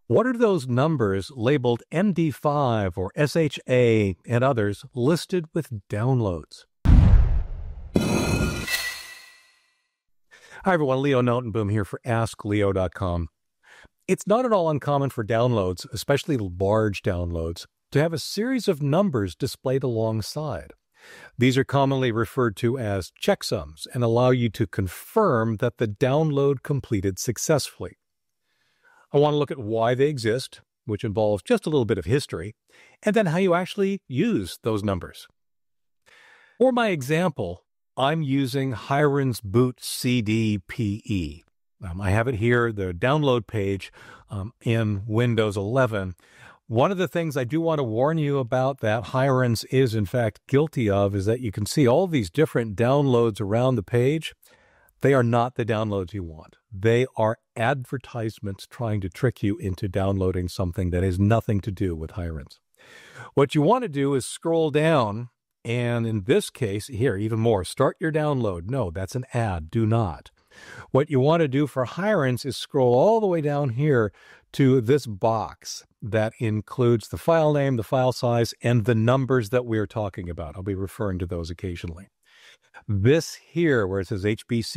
What are those numbers labeled MD5 or SHA and others listed with downloads? Hi everyone, Leo Notenboom here for askleo.com. It's not at all uncommon for downloads, especially large downloads, to have a series of numbers displayed alongside. These are commonly referred to as checksums and allow you to confirm that the download completed successfully. I want to look at why they exist, which involves just a little bit of history, and then how you actually use those numbers. For my example, I'm using Hiren's Boot CD PE. I have it here, the download page in Windows 11. One of the things I do want to warn you about that Hiren's is in fact guilty of is that you can see all these different downloads around the page. They are not the downloads you want. They are advertisements trying to trick you into downloading something that has nothing to do with Hiren's. What you want to do is scroll down, and in this case, here, even more, start your download. No, that's an ad. Do not. What you want to do for Hiren's is scroll all the way down here to this box that includes the file name, the file size, and the numbers that we're talking about. I'll be referring to those occasionally. This here, where it says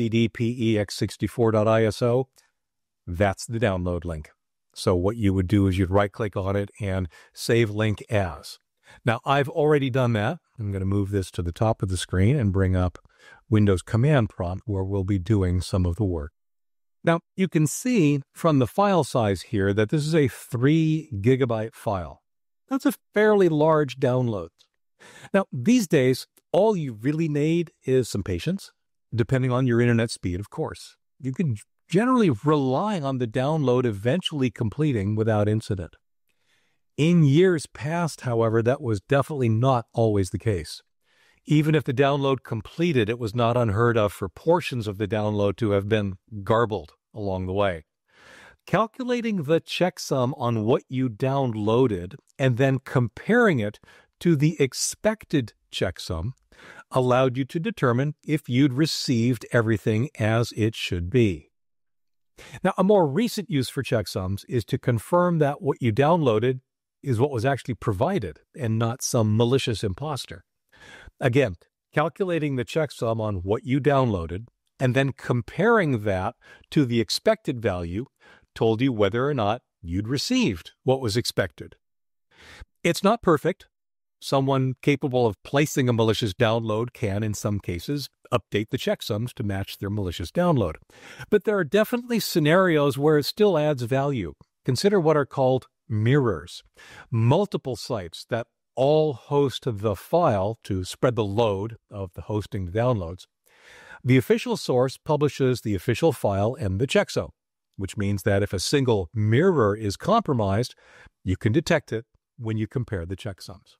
hbcdpex64.iso, that's the download link. So what you would do is you'd right-click on it and save link as. Now, I've already done that. I'm going to move this to the top of the screen and bring up Windows Command Prompt, where we'll be doing some of the work. Now, you can see from the file size here that this is a 3 gigabyte file. That's a fairly large download. Now, these days, all you really need is some patience, depending on your internet speed, of course. You can generally rely on the download eventually completing without incident. In years past, however, that was definitely not always the case. Even if the download completed, it was not unheard of for portions of the download to have been garbled along the way. Calculating the checksum on what you downloaded and then comparing it to the expected checksum allowed you to determine if you'd received everything as it should be. Now, a more recent use for checksums is to confirm that what you downloaded is what was actually provided and not some malicious imposter. Again, calculating the checksum on what you downloaded and then comparing that to the expected value told you whether or not you'd received what was expected. It's not perfect. Someone capable of placing a malicious download can, in some cases, update the checksums to match their malicious download. But there are definitely scenarios where it still adds value. Consider what are called mirrors. Multiple sites that all host the file to spread the load of the hosting the downloads. The official source publishes the official file and the checksum, which means that if a single mirror is compromised, you can detect it when you compare the checksums.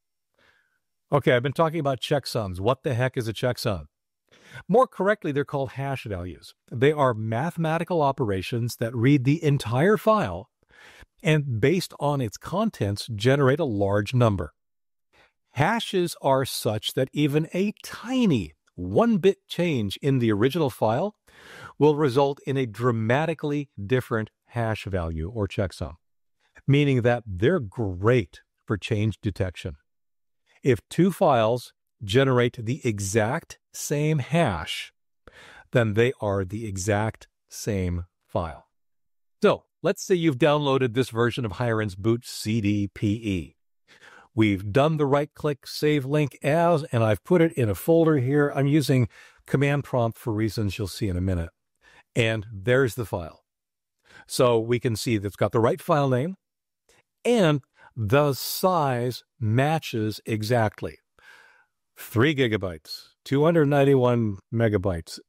Okay, I've been talking about checksums. What the heck is a checksum? More correctly, they're called hash values. They are mathematical operations that read the entire file and, based on its contents, generate a large number. Hashes are such that even a tiny 1-bit change in the original file will result in a dramatically different hash value or checksum, meaning that they're great for change detection. If two files generate the exact same hash, then they are the exact same file. So, let's say you've downloaded this version of Hiren's Boot CD PE. We've done the right-click Save Link As, and I've put it in a folder here. I'm using Command Prompt for reasons you'll see in a minute. And there's the file. So we can see that it's got the right file name, and the size matches exactly. 3 gigabytes, 291 megabytes,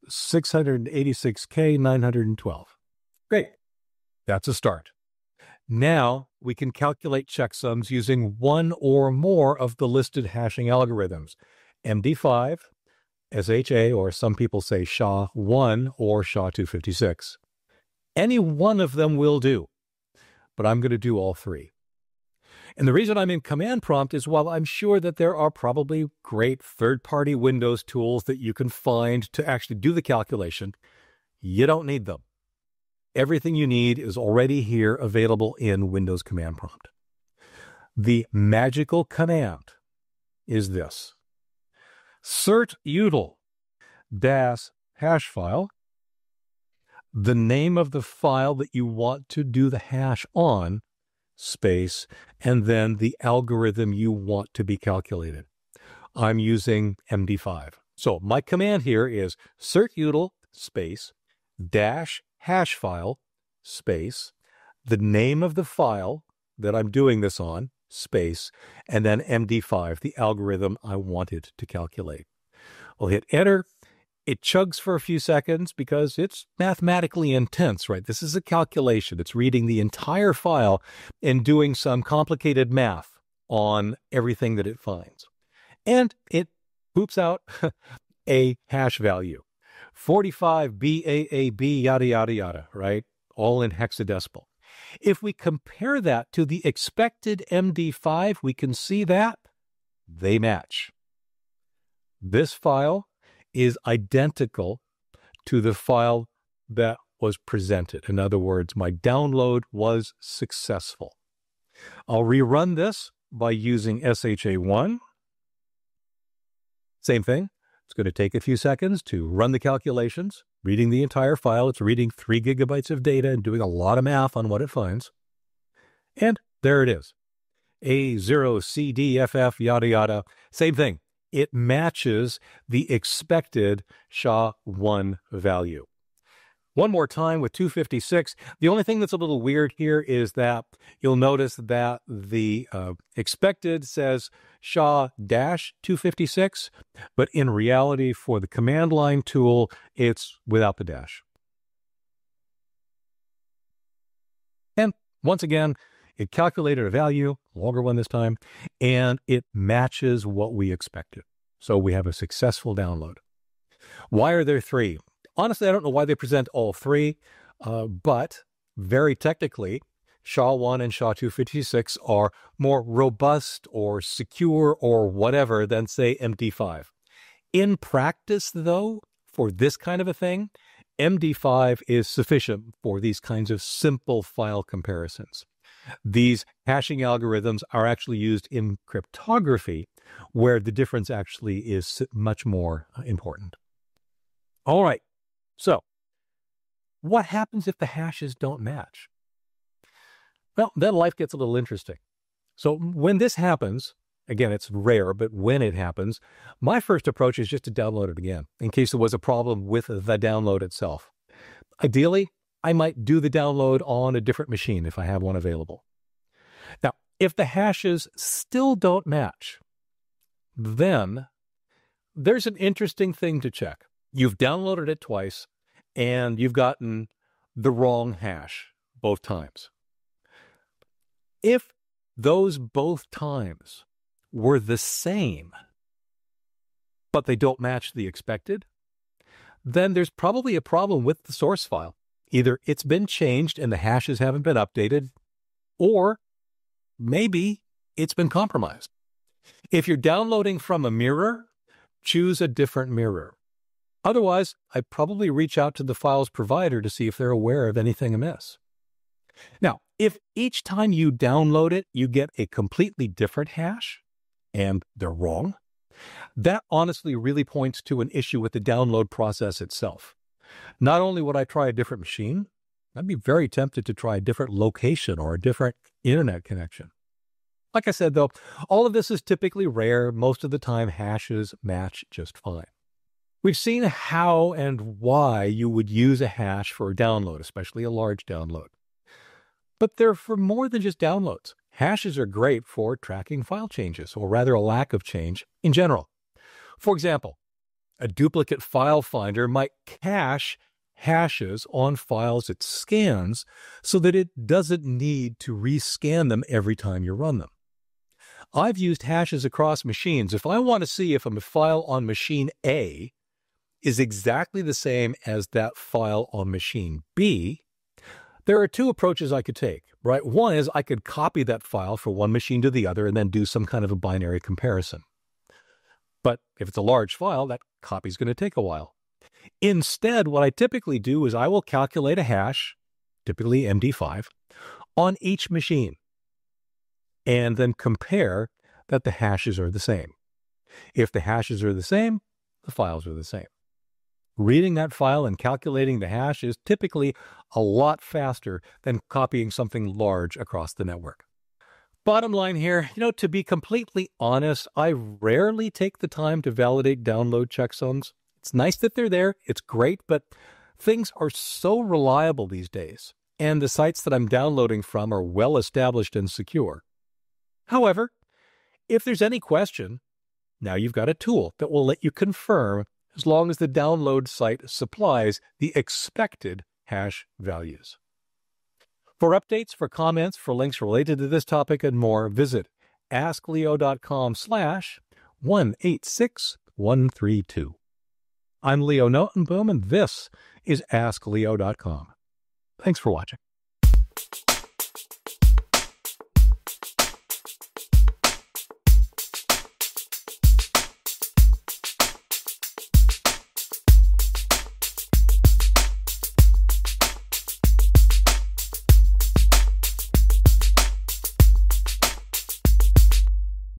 686K, 912. Great. That's a start. Now we can calculate checksums using one or more of the listed hashing algorithms, MD5, SHA, or some people say SHA-1 or SHA-256. Any one of them will do, but I'm going to do all three. And the reason I'm in Command Prompt is while I'm sure that there are probably great third-party Windows tools that you can find to actually do the calculation, you don't need them. Everything you need is already here available in Windows Command Prompt. The magical command is this: cert util dash hash file, the name of the file that you want to do the hash on, space, and then the algorithm you want to be calculated. I'm using MD5. So my command here is cert util space dash hash file space, the name of the file that I'm doing this on, space, and then MD5, the algorithm I wanted to calculate. I'll hit enter. It chugs for a few seconds because it's mathematically intense, right? This is a calculation. It's reading the entire file and doing some complicated math on everything that it finds. And it poops out a hash value, 45 BAAB, yada, yada, yada, right? All in hexadecimal. If we compare that to the expected MD5, we can see that they match. This file is identical to the file that was presented. In other words, my download was successful. I'll rerun this by using SHA1. Same thing. It's going to take a few seconds to run the calculations, reading the entire file. It's reading 3 gigabytes of data and doing a lot of math on what it finds. And there it is. A0, C, D, F, F, yada, yada. Same thing. It matches the expected SHA-1 value. One more time with 256. The only thing that's a little weird here is that you'll notice that the expected says SHA-256, but in reality for the command line tool, it's without the dash. And once again, it calculated a value, longer one this time, and it matches what we expected. So we have a successful download. Why are there 3? Honestly, I don't know why they present all 3, but very technically, SHA-1 and SHA-256 are more robust or secure or whatever than, say, MD5. In practice, though, for this kind of a thing, MD5 is sufficient for these kinds of simple file comparisons. These hashing algorithms are actually used in cryptography, where the difference actually is much more important. All right, so what happens if the hashes don't match? Well, then life gets a little interesting. So when this happens, again, it's rare, but when it happens, my first approach is just to download it again, in case there was a problem with the download itself. Ideally, I might do the download on a different machine if I have one available. Now, if the hashes still don't match, then there's an interesting thing to check. You've downloaded it twice, and you've gotten the wrong hash both times. If those both times were the same, but they don't match the expected, then there's probably a problem with the source file. Either it's been changed and the hashes haven't been updated, or maybe it's been compromised. If you're downloading from a mirror, choose a different mirror. Otherwise, I'd probably reach out to the file's provider to see if they're aware of anything amiss. Now, if each time you download it, you get a completely different hash, and they're wrong, that honestly really points to an issue with the download process itself. Not only would I try a different machine, I'd be very tempted to try a different location or a different internet connection. Like I said, though, all of this is typically rare. Most of the time, hashes match just fine. We've seen how and why you would use a hash for a download, especially a large download. But they're for more than just downloads. Hashes are great for tracking file changes, or rather a lack of change in general. For example, a duplicate file finder might cache hashes on files it scans so that it doesn't need to rescan them every time you run them. I've used hashes across machines. If I want to see if a file on machine A is exactly the same as that file on machine B, there are 2 approaches I could take, right? One is I could copy that file from one machine to the other and then do some kind of a binary comparison. But if it's a large file, that copy is going to take a while. Instead, what I typically do is I will calculate a hash typically MD5, on each machine, and then compare that the hashes are the same. If the hashes are the same, the files are the same. Reading that file and calculating the hash is typically a lot faster than copying something large across the network. Bottom line here, to be completely honest, I rarely take the time to validate download checksums. It's nice that they're there, it's great, but things are so reliable these days, and the sites that I'm downloading from are well established and secure. However, if there's any question, now you've got a tool that will let you confirm as long as the download site supplies the expected hash values. For updates, for comments, for links related to this topic and more, visit askleo.com/186132. I'm Leo Notenboom, and this is askleo.com. Thanks for watching.